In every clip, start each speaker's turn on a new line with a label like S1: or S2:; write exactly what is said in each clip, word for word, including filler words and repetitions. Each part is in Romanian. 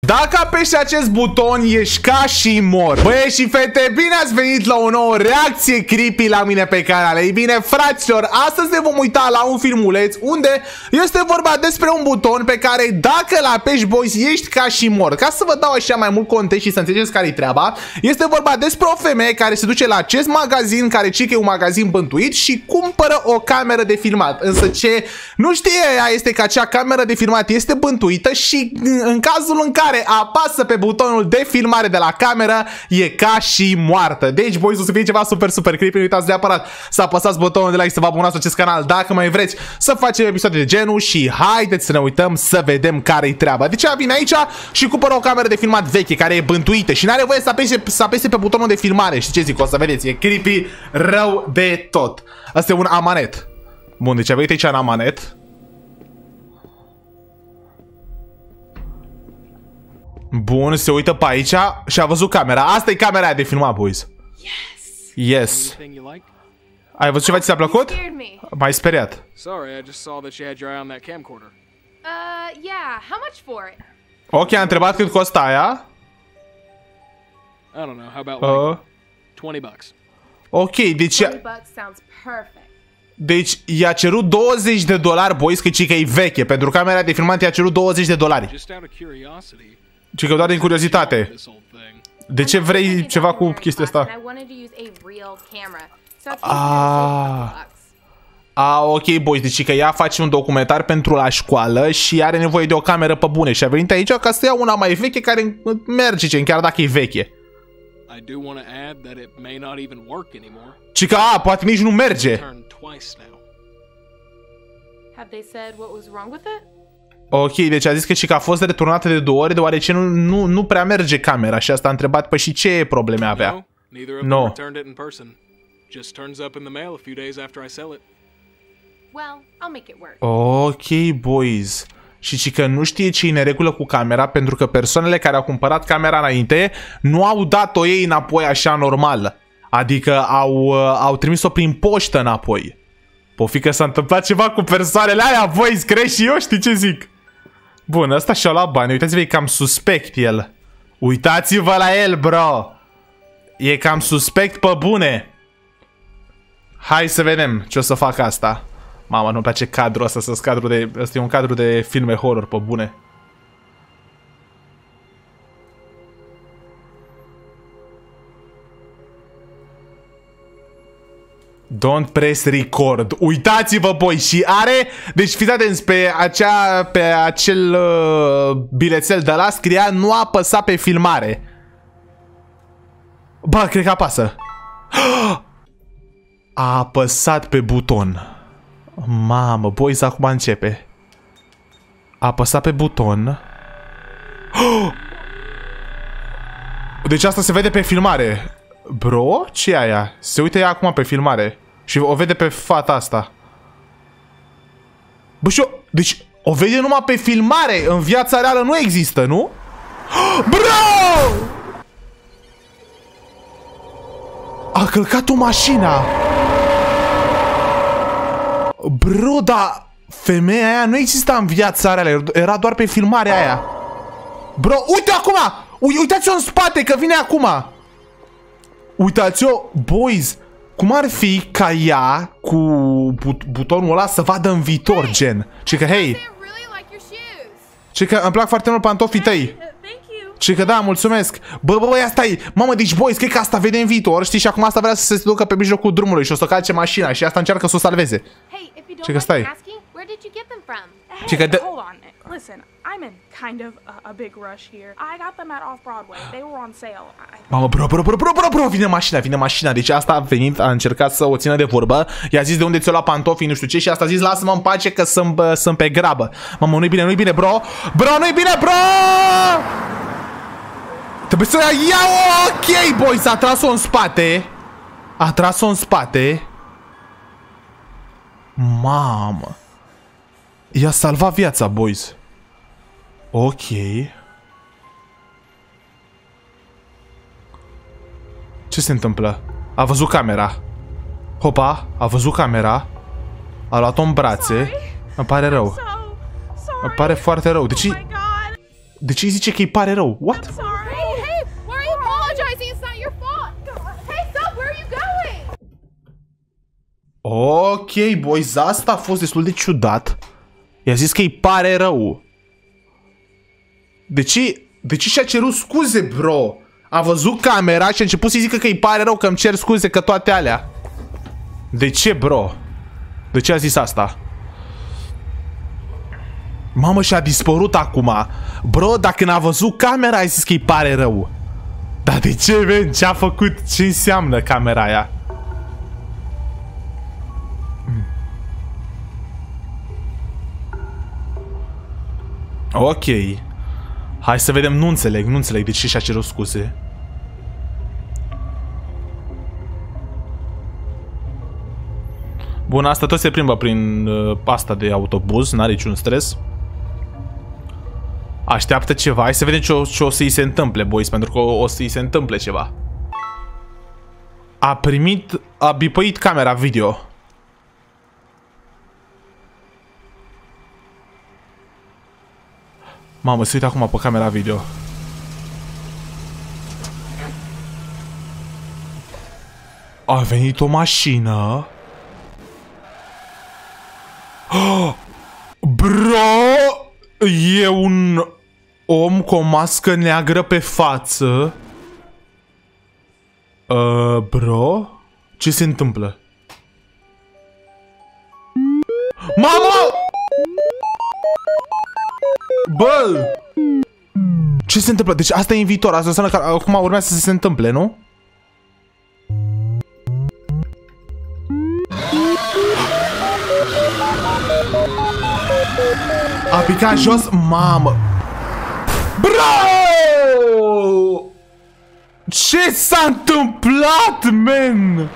S1: Dacă apeși acest buton, ești ca și mor. Băieți și fete, bine ați venit la o nouă reacție creepy la mine pe canal. Ei bine, fraților, astăzi ne vom uita la un filmuleț unde este vorba despre un buton pe care dacă îl apeși, boys, ești ca și mor. Ca să vă dau așa mai mult context și să înțelegeți care-i treaba, este vorba despre o femeie care se duce la acest magazin, care cică e un magazin bântuit și cumpără o cameră de filmat. Însă ce nu știe ea este că acea cameră de filmat este bântuită și în cazul în care apasă pe butonul de filmare de la cameră, e ca și moartă. Deci, boys, o să fie ceva super, super creepy. Nu uitați neapărat să apăsați butonul de like, să vă abonați la acest canal dacă mai vreți să facem episoade de genul și haideți să ne uităm să vedem care-i treaba. Deci, vine aici și cumpără o cameră de filmat veche care e bântuită și n-are voie să apese, să apese pe butonul de filmare. Și ce zic? O să vedeți, e creepy rău de tot. Asta e un amanet. Bun, deci aveți aici un amanet. Bun, se uită pe aici și a văzut camera. Asta e camera aia de filmat, boys. Yes. Yes. Ai văzut ceva ce ți-a plăcut? M-ai speriat. Ok, a întrebat cât costă aia. Uh. Ok, deci... Deci i-a cerut douăzeci de dolari, boys, că cică e veche. Pentru camera de filmat i-a cerut douăzeci de dolari. Cică doar din curiozitate. De ce vrei ceva cu chestia asta? Ah. Ah, ok, boys, deci că ea face un documentar pentru la școală și are nevoie de o cameră pe bune și a venit aici ca să ia una mai veche care merge, chiar dacă e veche. Cică, a, poate nici nu merge. Ok, deci a zis că și că a fost returnată de două ori deoarece nu, nu, nu prea merge camera și asta a întrebat pe și ce probleme avea. No. Ok, boys. Și ci că nu știe ce e în regulă cu camera pentru că persoanele care au cumpărat camera înainte nu au dat-o ei înapoi așa normal. Adică au, au trimis-o prin poștă înapoi. Pofi că s-a întâmplat ceva cu persoanele aia, boys, crezi și eu, știi ce zic? Bun, ăsta și-a luat bani, uitați-vă, e cam suspect el. Uitați-vă la el, bro. E cam suspect pe bune. Hai să vedem ce o să fac asta. Mama, nu-mi place cadrul ăsta, să cadru de... Ăsta e un cadru de filme horror pe bune. Don't press record. Uitați-vă, boy, și are... Deci fiți atenți, pe, acea, pe acel uh, bilețel de la scria nu apăsa pe filmare. Bă, cred că apasă. A apăsat pe buton. Mamă, boys, acum începe. A apăsat pe buton. Deci asta se vede pe filmare. Bro, ce e aia? Se uită ea acum pe filmare și o vede pe fata asta. Bă, și eu, deci o vede numai pe filmare. În viața reală nu există, nu? Bro! A călcat o mașină. Bro, dar femeia aia nu exista în viața reală. Era doar pe filmarea aia. Bro, uite acum! Uitați-o în spate că vine acum. Uitați-o, boys, cum ar fi ca ea cu but butonul ăla să vadă în viitor, gen. Și că, hei, și că îmi plac foarte mult pantofii tăi. Și că da, mulțumesc. Bă, bă, bă, ia stai. Mamă, deci, boys, cred că asta vede în viitor, știi? Și acum asta vrea să se ducă pe mijlocul drumului și o să calce mașina și asta încearcă să o salveze. Și că stai. Și că de...
S2: Listen, I'm in kind of a, a big rush here. I got them at Off-Broadway. They were on sale. I...
S1: Mamă, bro, bro, bro, bro, bro, bro, vine mașina, vine mașina. Deci asta a venit, a încercat să o țină de vorbă. I-a zis de unde ți-o la pantofii, nu știu ce, și asta a zis lasă-mă în pace că sunt, sunt pe grabă. Mamă, nu-i bine, nu-i bine, bro. Bro, nu-i bine, bro! Trebuie să iau, ok, boys, a tras-o în spate. A tras-o în spate. Mamă. I-a salvat viața, boys. Ok. Ce se întâmplă? A văzut camera. Hopa, a văzut camera. A luat-o în brațe. Îmi pare rău. Îmi pare foarte rău. Deci... De ce îi zice că îi pare rău? What?
S2: Sorry. Hey, hey, why are you apologizing? It's not your fault. Hey, stop, where are you going?
S1: Ok, boys, asta a fost destul de ciudat. I-a zis că îi pare rău. De ce? De ce și-a cerut scuze, bro? A văzut camera și a început să-i zică că îi pare rău, că îmi cer scuze, că toate alea. De ce, bro? De ce a zis asta? Mamă, și-a dispărut acum. Bro, dacă n-a văzut camera, ai zis că îi pare rău. Dar de ce, man? Ce-a făcut? Ce înseamnă camera aia? Ok. Hai să vedem, nu înțeleg, nu înțeleg de ce și-a cerut scuze. Bun, asta tot se plimbă prin uh, asta de autobuz, n-are niciun stres. Așteaptă ceva, hai să vedem ce o, ce o să-i se întâmple, boys, pentru că o, o să-i se întâmple ceva. A primit, a bipăit camera video. Mamă, se uită acum pe camera video. A venit o mașină. Oh! Bro! E un om cu o mască neagră pe față. Uh, bro? Ce se întâmplă? Mamă! Bă! Ce se întâmplă? Deci asta e în viitor. Asta înseamnă că acum urmează să se întâmple, nu? A picat jos? Mamă! Bro! Ce s-a întâmplat, man?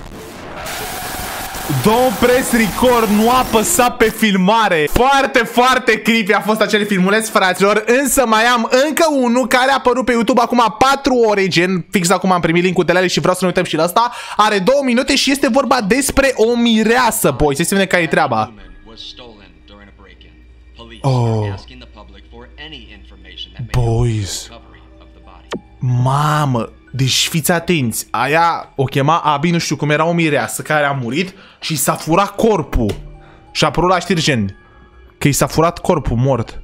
S1: Don't press record, nu a apăsat pe filmare. Foarte, foarte creepy a fost acel filmuleț, fraților. Însă mai am încă unul care a apărut pe YouTube acum patru ore, gen. Fix acum am primit link-ul de la ele și vreau să ne uităm și la asta. Are două minute și este vorba despre o mireasă, boys. Să vedem care e treaba. Oh. Boys. Mamă. Deci fiți atenți, aia o chema Abby, nu știu cum, era o mireasă care a murit și s-a furat corpul. Și a apărut la știri gen că i s-a furat corpul mort.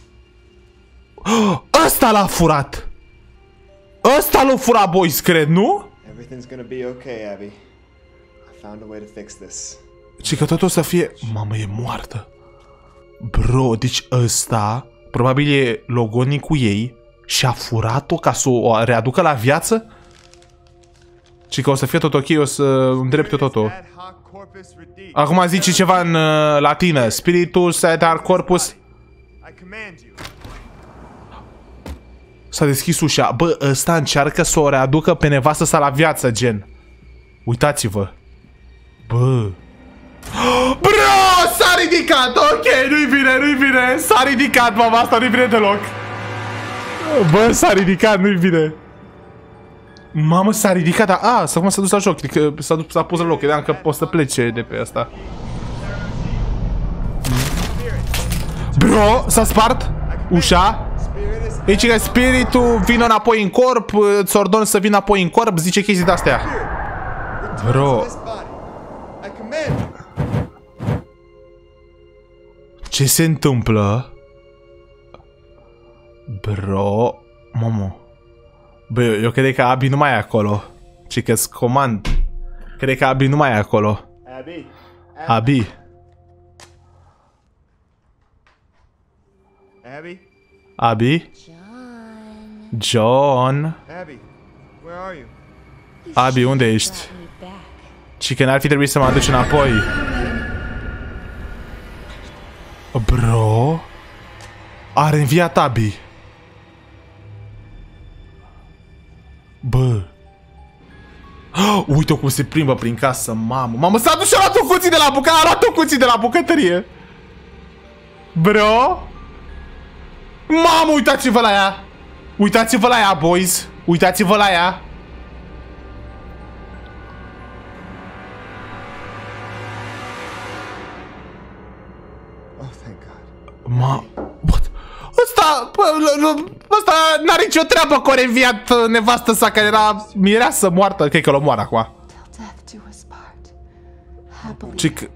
S1: Ăsta l-a furat. Ăsta l-a furat, boys, cred, nu? Și că tot o să fie... Mamă, e moartă. Bro, deci ăsta probabil e logonicul ei și a furat-o ca să o readucă la viață? Și că o să fie tot ok, o să îndrepte totul. Acum zice ceva în uh, latină. Spiritus et ar corpus. S-a deschis ușa. Bă, ăsta încearcă să o readucă pe nevastă sa la viață, gen. Uitați-vă. Bă. Bro, s-a ridicat. Ok, nu-i bine, nu-i bine. S-a ridicat, mama, asta nu-i bine deloc. Bă, s-a ridicat, nu-i bine. Mamă, s-a ridicat, dar... A, acum s-a dus la joc, că s-a pus la loc, credeam că poți să plece de pe asta. Bro, s-a spart ușa. Zice că spiritul vine înapoi în corp, îți ordon să vină înapoi în corp, zice chestii de-astea. Bro. Ce se întâmplă? Bro, mamă. Bă, eu, eu cred că Abby nu mai e acolo. ci că-ți comand. Cred că Abby nu mai e acolo.
S3: Abby.
S1: Abby.
S3: Abby.
S1: Abby.
S4: John.
S1: John.
S3: Abby. Where are you?
S1: Abby, unde ești? Și că n-ar fi trebuit să mă aduci înapoi. Bro? A reînviat Abby. Bă. Oh, uite cum se plimbă prin casă, mamă. Mamă, s-a dus și a luat un cuțit de la bucătărie. A luat un cuțit de la bucătărie. Bro? Mamă, uitați-vă la ea. Uitați-vă la ea, boys. Uitați-vă la ea.
S3: Oh, thank God.
S1: Ma... What? Ăsta... ăsta n-are nicio treabă că a reînviat nevastă sa care era mireasă moartă. Cred că l-o moară acum. Ci că,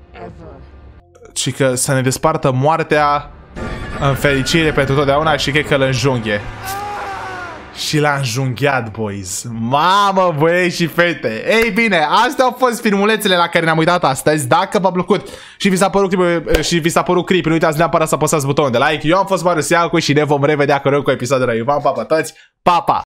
S1: ci că să ne despartă moartea în fericire pentru totdeauna și cred că îl înjunghe. Și l-a înjunghiat, boys. Mamă, băieți și fete. Ei bine, astea au fost filmulețele la care ne-am uitat astăzi. Dacă v-a plăcut și vi s-a părut, și vi s-a părut creepy, nu uitați neapărat să apăsați butonul de like. Eu am fost Marius Iancu și ne vom revedea curând cu episodul rău. V-am pa, pa, toți. Pa, pa!